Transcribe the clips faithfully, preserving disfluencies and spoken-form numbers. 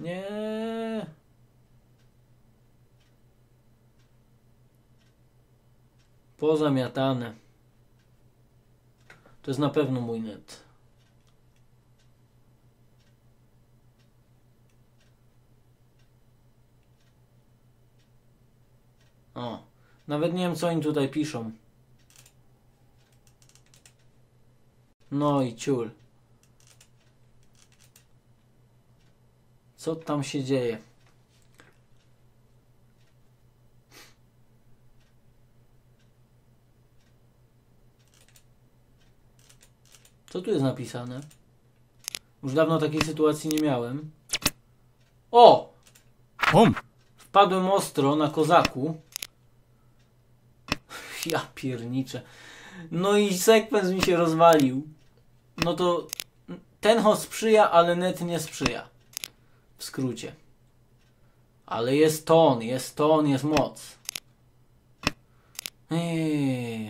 Nie. Pozamiatane. To jest na pewno mój net. O, nawet nie wiem, co oni tutaj piszą. No i ciul. Co tam się dzieje? Co tu jest napisane? Już dawno takiej sytuacji nie miałem. O! Bum. Wpadłem ostro na kozaku. Ja pierniczę. No i sekwens mi się rozwalił. No to ten host sprzyja, ale net nie sprzyja. W skrócie. Ale jest ton, jest ton, jest moc. Eee.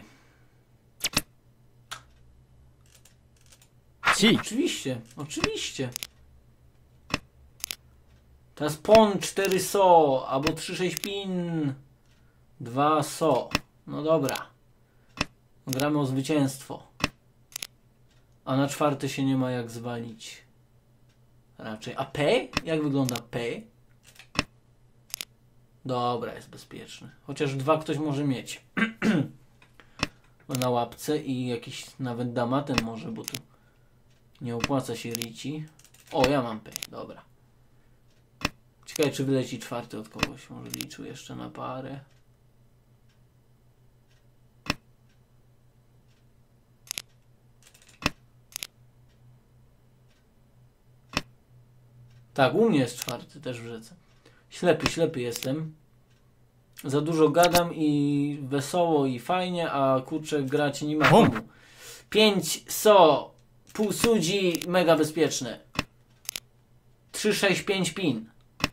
Ci. Oczywiście, oczywiście. Teraz pon cztery so, albo trzy sześć pin, dwa so. No dobra. Gramy o zwycięstwo. A na czwarty się nie ma jak zwalić. Raczej. A P? Jak wygląda P? Dobra, jest bezpieczny. Chociaż dwa ktoś może mieć. Na łapce i jakiś nawet damaten może, bo tu nie opłaca się rici. O, ja mam P. Dobra. Ciekawe, czy wyleci czwarty od kogoś. Może liczył jeszcze na parę. Tak, u mnie jest czwarty też w rzece. Ślepy, ślepy jestem. Za dużo gadam i wesoło i fajnie, a kurczę grać nie ma komu. pięć so, pół sudzi, mega bezpieczne. trzy sześć pięć pin.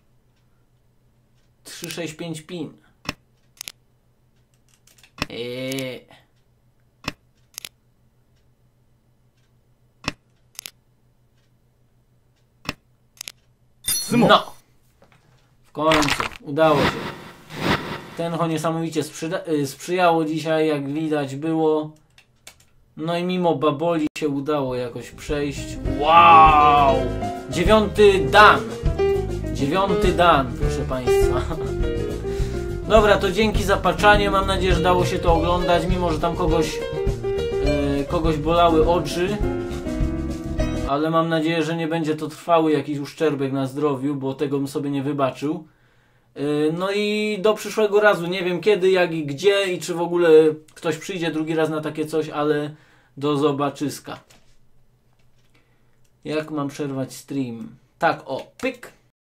trzy sześć pięć pin. Eee. No! W końcu udało się. Tenho niesamowicie sprzyjało dzisiaj, jak widać było. No i mimo baboli się udało jakoś przejść. Wow! Dziewiąty dan. Dziewiąty dan, proszę Państwa. Dobra, to dzięki za patrzanie. Mam nadzieję, że dało się to oglądać, mimo że tam kogoś yy, kogoś bolały oczy. Ale mam nadzieję, że nie będzie to trwały jakiś uszczerbek na zdrowiu, bo tego bym sobie nie wybaczył. Yy, no i do przyszłego razu. Nie wiem kiedy, jak i gdzie i czy w ogóle ktoś przyjdzie drugi raz na takie coś, ale do zobaczyska. Jak mam przerwać stream? Tak, o, pyk.